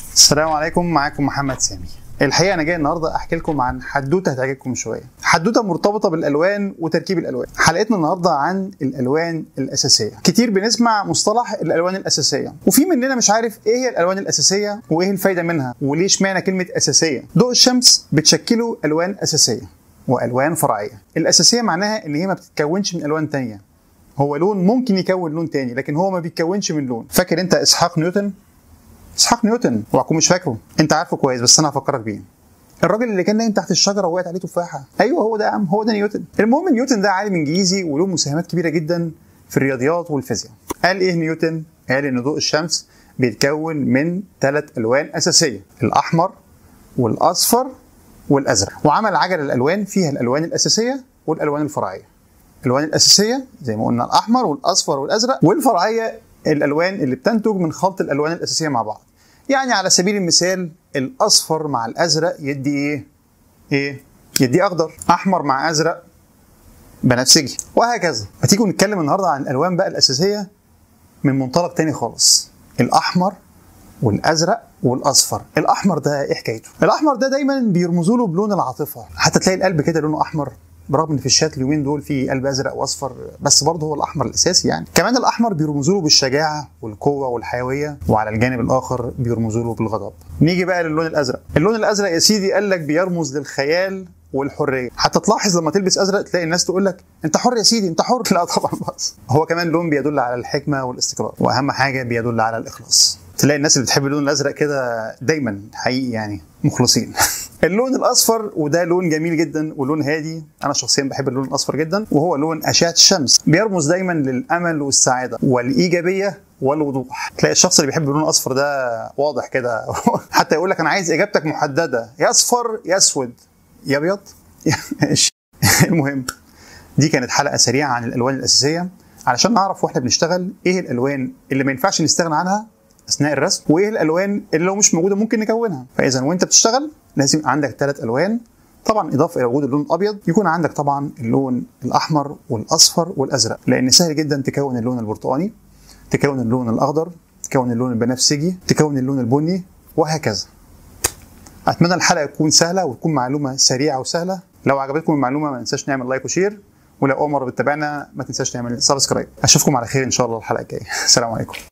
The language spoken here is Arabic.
السلام عليكم، معاكم محمد سامي. الحقيقه انا جاي النهارده احكي لكم عن حدوته هتعجبكم شويه، حدوته مرتبطه بالالوان وتركيب الالوان. حلقتنا النهارده عن الالوان الاساسيه. كتير بنسمع مصطلح الالوان الاساسيه، وفي مننا مش عارف ايه هي الالوان الاساسيه وايه الفايده منها وليه اشمعنى كلمه اساسيه. ضوء الشمس بتشكله الوان اساسيه والوان فرعيه. الاساسيه معناها ان هي ما بتتكونش من الوان ثانيه. هو لون ممكن يكون لون ثاني، لكن هو ما بيتكونش من لون. فاكر انت اسحاق نيوتن؟ اسحاق نيوتن، اوعى مش فاكره، انت عارفه كويس بس انا هفكرك بيه. الراجل اللي كان نايم تحت الشجره ووقعت عليه تفاحه، ايوه هو ده يا عم، هو ده نيوتن. المهم نيوتن ده عالم انجليزي وله مساهمات كبيره جدا في الرياضيات والفيزياء. قال ايه نيوتن؟ قال ان ضوء الشمس بيتكون من 3 الوان اساسيه، الاحمر والاصفر والازرق، وعمل عجله الالوان فيها الالوان الاساسيه والالوان الفرعيه. الالوان الاساسيه زي ما قلنا الاحمر والاصفر والازرق، والفرعيه الالوان اللي بتنتج من خلط الالوان الاساسيه مع بعض. يعني على سبيل المثال الاصفر مع الازرق يدي ايه؟ يدي اخضر، احمر مع ازرق بنفسجي، وهكذا. هتيجوا نتكلم النهارده عن الالوان بقى الاساسيه من منطلق تاني خالص، الاحمر والازرق والاصفر. الاحمر ده ايه حكايته؟ الاحمر ده دايما بيرمزوا له بلون العاطفه، حتى تلاقي القلب كده لونه احمر، برغم ان في الشات اليومين دول في قلب ازرق واصفر، بس برضه هو الاحمر الاساسي يعني. كمان الاحمر بيرمزوا له بالشجاعه والقوه والحيويه، وعلى الجانب الاخر بيرمزوا له بالغضب. نيجي بقى للون الازرق. اللون الازرق يا سيدي قال لك بيرمز للخيال والحريه. حتى تلاحظ لما تلبس ازرق تلاقي الناس تقول لك انت حر يا سيدي، انت حر. لا طبعا، بس هو كمان لون بيدل على الحكمه والاستقرار، واهم حاجه بيدل على الاخلاص. تلاقي الناس اللي بتحب اللون الازرق كده دايما حقيقي يعني مخلصين. اللون الاصفر وده لون جميل جدا ولون هادي، انا شخصيا بحب اللون الاصفر جدا، وهو لون اشعه الشمس. بيرمز دايما للامل والسعاده والايجابيه والوضوح. تلاقي الشخص اللي بيحب اللون الاصفر ده واضح كده حتى يقول لك انا عايز اجابتك محدده، يا اصفر يا اسود يا ابيض. المهم دي كانت حلقه سريعه عن الالوان الاساسيه، علشان نعرف واحنا بنشتغل ايه الالوان اللي ما ينفعش نستغنى عنها اثناء الرسم، وايه الالوان اللي لو مش موجوده ممكن نكونها. فاذا وانت بتشتغل لازم يبقى عندك 3 الوان، طبعا اضافه الى وجود اللون الابيض يكون عندك طبعا اللون الاحمر والاصفر والازرق، لان سهل جدا تكون اللون البرتقاني، تكون اللون الاخضر، تكون اللون البنفسجي، تكون اللون البني، وهكذا. اتمنى الحلقه تكون سهله وتكون معلومه سريعه وسهله. لو عجبتكم المعلومه ما تنساش نعمل لايك وشير، ولو اول مره بتتابعنا ما تنساش تعمل سبسكرايب. اشوفكم على خير ان شاء الله الحلقه الجايه. السلام عليكم.